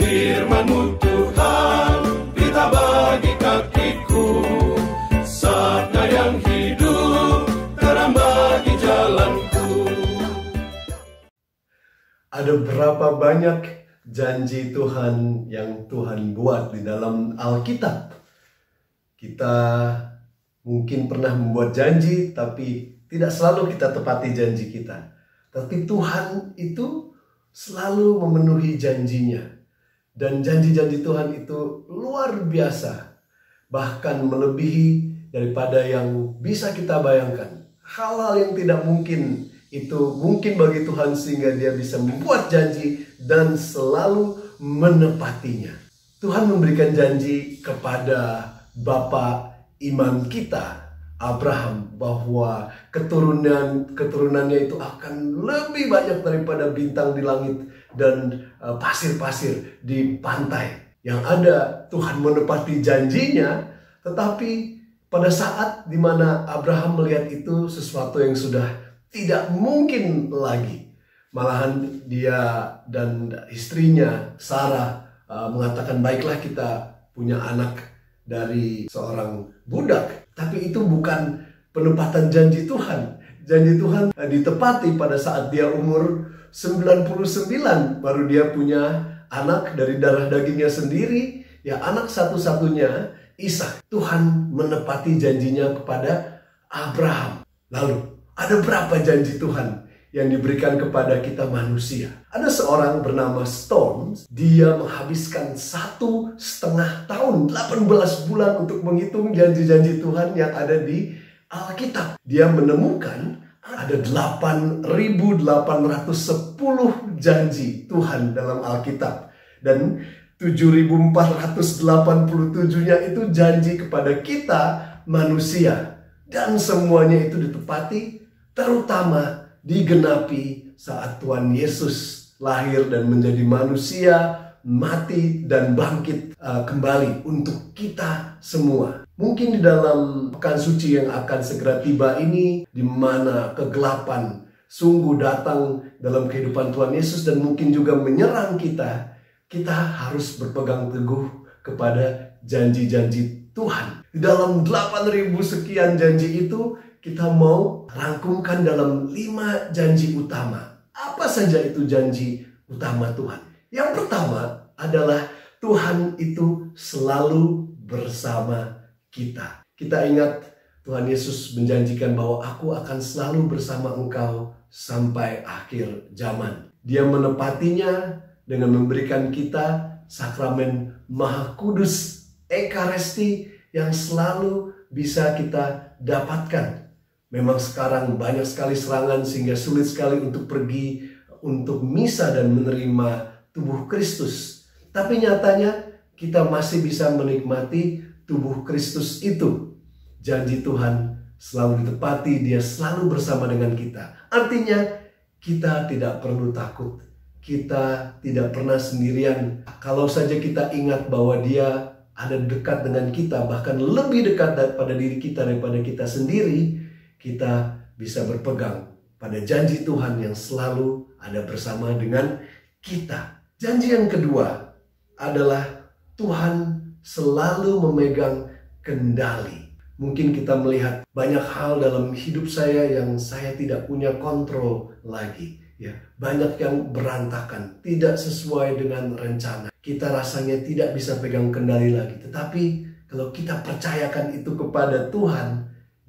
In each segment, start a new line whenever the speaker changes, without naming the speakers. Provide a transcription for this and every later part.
Firman-Mu Tuhan, pita bagi kakiku, sabda yang hidup, terang bagi jalanku.
Ada berapa banyak janji Tuhan yang Tuhan buat di dalam Alkitab? Kita mungkin pernah membuat janji, tapi tidak selalu kita tepati janji kita. Tapi Tuhan itu selalu memenuhi janjinya. Dan janji-janji Tuhan itu luar biasa. Bahkan melebihi daripada yang bisa kita bayangkan. Hal-hal yang tidak mungkin itu mungkin bagi Tuhan, sehingga Dia bisa membuat janji dan selalu menepatinya. Tuhan memberikan janji kepada Bapa iman kita, Abraham, bahwa keturunannya itu akan lebih banyak daripada bintang di langit dan pasir-pasir di pantai. Yang ada, Tuhan menepati janjinya, tetapi pada saat dimana Abraham melihat itu sesuatu yang sudah tidak mungkin lagi, malahan dia dan istrinya Sarah mengatakan, baiklah kita punya anak dari seorang budak. Tapi itu bukan penepatan janji Tuhan. Janji Tuhan ditepati pada saat dia umur 99, baru dia punya anak dari darah dagingnya sendiri, ya anak satu-satunya, Ishak. Tuhan menepati janjinya kepada Abraham. Lalu ada berapa janji Tuhan yang diberikan kepada kita manusia? Ada seorang bernama Stone, dia menghabiskan 1,5 tahun, 18 bulan untuk menghitung janji-janji Tuhan yang ada di Alkitab. Dia menemukan ada 8.810 janji Tuhan dalam Alkitab. Dan 7.487-nya itu janji kepada kita manusia. Dan semuanya itu ditepati, terutama digenapi saat Tuhan Yesus lahir dan menjadi manusia, mati dan bangkit kembali untuk kita semua. Mungkin di dalam pekan suci yang akan segera tiba ini, di mana kegelapan sungguh datang dalam kehidupan Tuhan Yesus dan mungkin juga menyerang kita, kita harus berpegang teguh kepada janji-janji Tuhan. Di dalam 8.000 sekian janji itu, kita mau rangkumkan dalam 5 janji utama. Apa saja itu janji utama Tuhan? Yang pertama adalah Tuhan itu selalu bersama kita. Kita ingat Tuhan Yesus menjanjikan bahwa aku akan selalu bersama engkau sampai akhir zaman. Dia menepatinya dengan memberikan kita sakramen Maha Kudus, Ekaristi, yang selalu bisa kita dapatkan. Memang sekarang banyak sekali serangan sehingga sulit sekali untuk pergi untuk misa dan menerima tubuh Kristus. Tapi nyatanya kita masih bisa menikmati tubuh Kristus itu. Janji Tuhan selalu ditepati, Dia selalu bersama dengan kita. Artinya kita tidak perlu takut. Kita tidak pernah sendirian. Kalau saja kita ingat bahwa Dia ada dekat dengan kita, bahkan lebih dekat pada diri kita daripada kita sendiri, kita bisa berpegang pada janji Tuhan yang selalu ada bersama dengan kita. Janji yang kedua adalah Tuhan selalu memegang kendali. Mungkin kita melihat banyak hal dalam hidup saya yang saya tidak punya kontrol lagi. Ya, banyak yang berantakan, tidak sesuai dengan rencana. Kita rasanya tidak bisa pegang kendali lagi. Tetapi kalau kita percayakan itu kepada Tuhan,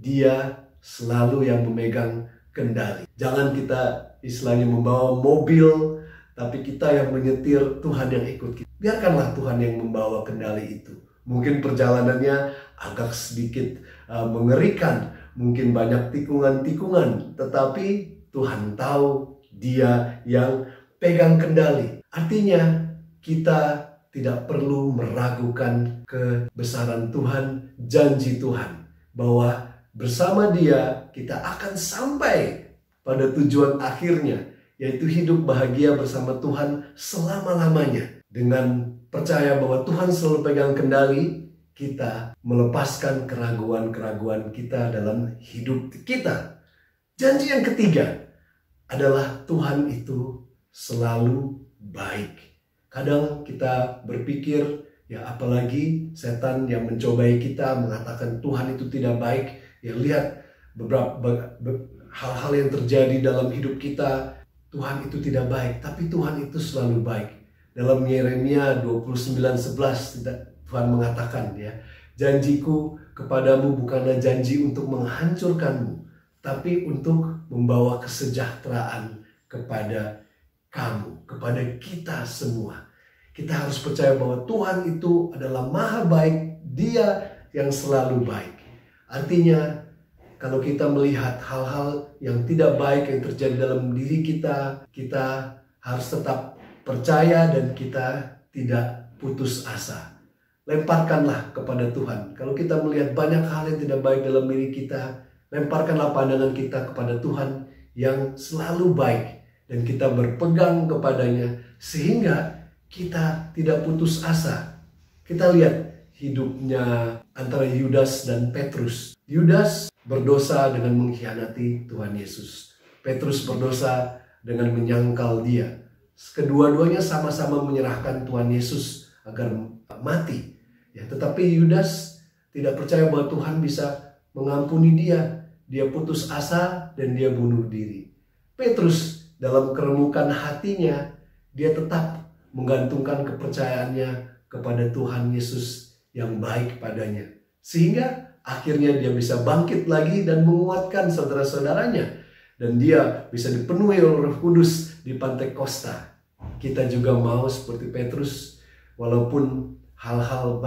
Dia selalu yang memegang kendali. Jangan kita istilahnya membawa mobil, tapi kita yang menyetir, Tuhan yang ikut kita. Biarkanlah Tuhan yang membawa kendali itu. Mungkin perjalanannya agak sedikit mengerikan, mungkin banyak tikungan-tikungan, tetapi Tuhan tahu, Dia yang pegang kendali. Artinya kita tidak perlu meragukan kebesaran Tuhan, janji Tuhan, bahwa bersama Dia kita akan sampai pada tujuan akhirnya, yaitu hidup bahagia bersama Tuhan selama-lamanya. Dengan percaya bahwa Tuhan selalu pegang kendali, kita melepaskan keraguan-keraguan kita dalam hidup kita. Janji yang ketiga adalah Tuhan itu selalu baik. Kadang kita berpikir, ya apalagi setan yang mencobai kita, mengatakan Tuhan itu tidak baik. Ya lihat beberapa hal-hal yang terjadi dalam hidup kita, Tuhan itu tidak baik, tapi Tuhan itu selalu baik. Dalam Yeremia 29:11 Tuhan mengatakan, ya, janjiku kepadamu bukanlah janji untuk menghancurkanmu, tapi untuk membawa kesejahteraan kepada kamu, kepada kita semua. Kita harus percaya bahwa Tuhan itu adalah maha baik, Dia yang selalu baik. Artinya, kalau kita melihat hal-hal yang tidak baik yang terjadi dalam diri kita, kita harus tetap percaya dan kita tidak putus asa. Lemparkanlah kepada Tuhan. Kalau kita melihat banyak hal yang tidak baik dalam diri kita, lemparkanlah pandangan kita kepada Tuhan yang selalu baik. Dan kita berpegang kepadanya sehingga kita tidak putus asa. Kita lihat hidupnya antara Yudas dan Petrus. Yudas berdosa dengan mengkhianati Tuhan Yesus. Petrus berdosa dengan menyangkal Dia. Kedua-duanya sama-sama menyerahkan Tuhan Yesus agar mati. Ya, tetapi Yudas tidak percaya bahwa Tuhan bisa mengampuni dia. Dia putus asa dan dia bunuh diri. Petrus dalam keremukan hatinya, dia tetap menggantungkan kepercayaannya kepada Tuhan Yesus yang baik padanya. Sehingga akhirnya dia bisa bangkit lagi dan menguatkan saudara-saudaranya. Dan dia bisa dipenuhi oleh Roh Kudus di Pantekosta. Kita juga mau seperti Petrus, walaupun hal-hal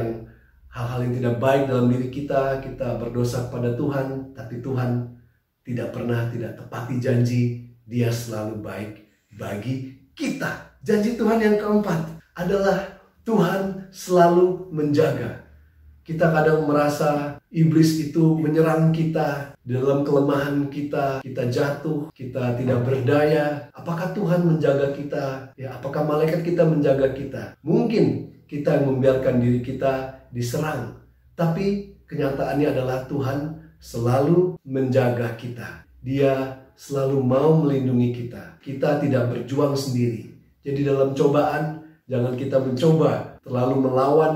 yang tidak baik dalam diri kita, kita berdosa kepada Tuhan, tapi Tuhan tidak pernah tidak tepati janji. Dia selalu baik bagi kita. Janji Tuhan yang keempat adalah Tuhan selalu menjaga. Kita kadang merasa iblis itu menyerang kita dalam kelemahan kita jatuh, kita tidak berdaya. Apakah Tuhan menjaga kita? Ya, apakah malaikat kita menjaga kita? Mungkin kita yang membiarkan diri kita diserang, tapi kenyataannya adalah Tuhan selalu menjaga kita. Dia selalu mau melindungi kita. Kita tidak berjuang sendiri. Jadi dalam cobaan, jangan kita mencoba terlalu melawan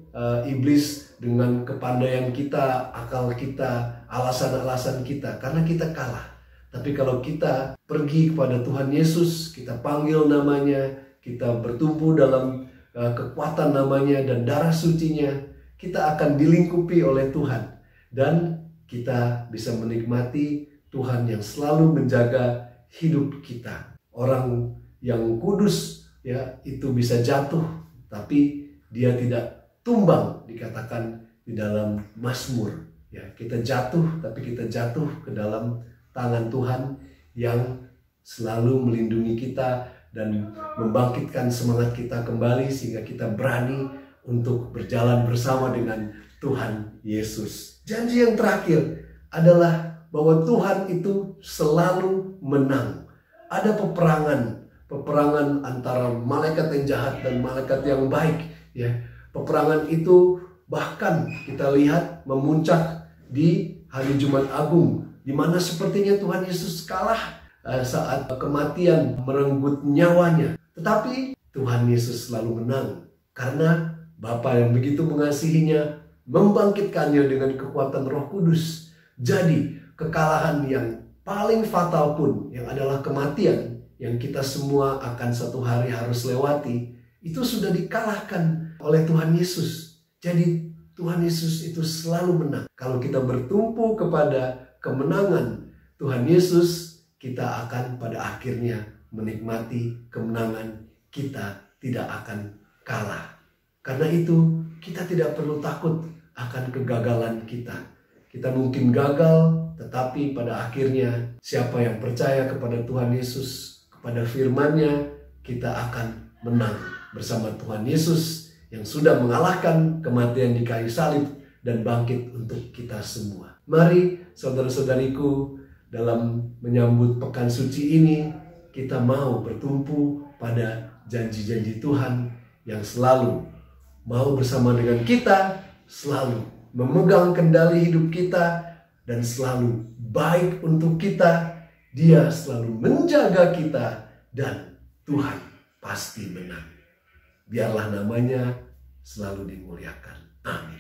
iblis dengan kepandaian kita, akal kita, alasan-alasan kita, karena kita kalah. Tapi kalau kita pergi kepada Tuhan Yesus, kita panggil namanya, kita bertumpu dalam kekuatan namanya dan darah sucinya, kita akan dilingkupi oleh Tuhan. Dan kita bisa menikmati Tuhan yang selalu menjaga hidup kita. Orang yang kudus, ya, itu bisa jatuh, tapi dia tidak tumbang, dikatakan di dalam Mazmur. Ya, kita jatuh, tapi kita jatuh ke dalam tangan Tuhan yang selalu melindungi kita dan membangkitkan semangat kita kembali sehingga kita berani untuk berjalan bersama dengan Tuhan Yesus. Janji yang terakhir adalah bahwa Tuhan itu selalu menang. Ada peperangan antara malaikat yang jahat dan malaikat yang baik. Ya, peperangan itu bahkan kita lihat memuncak di hari Jumat Agung, di mana sepertinya Tuhan Yesus kalah saat kematian merenggut nyawanya. Tetapi Tuhan Yesus selalu menang karena Bapa yang begitu mengasihinya membangkitkannya dengan kekuatan Roh Kudus. Jadi kekalahan yang paling fatal pun, yang adalah kematian, yang kita semua akan satu hari harus lewati, itu sudah dikalahkan oleh Tuhan Yesus. Jadi Tuhan Yesus itu selalu menang. Kalau kita bertumpu kepada kemenangan Tuhan Yesus, kita akan pada akhirnya menikmati kemenangan. Kita tidak akan kalah. Karena itu kita tidak perlu takut akan kegagalan kita. Kita mungkin gagal, tetapi pada akhirnya siapa yang percaya kepada Tuhan Yesus, kepada firman-Nya, kita akan menang bersama Tuhan Yesus yang sudah mengalahkan kematian di kayu salib dan bangkit untuk kita semua. Mari saudara-saudariku, dalam menyambut pekan suci ini, kita mau bertumpu pada janji-janji Tuhan yang selalu mau bersama dengan kita, selalu memegang kendali hidup kita, dan selalu baik untuk kita. Dia selalu menjaga kita, dan Tuhan pasti menang. biarlah namanya selalu dimuliakan. Amin.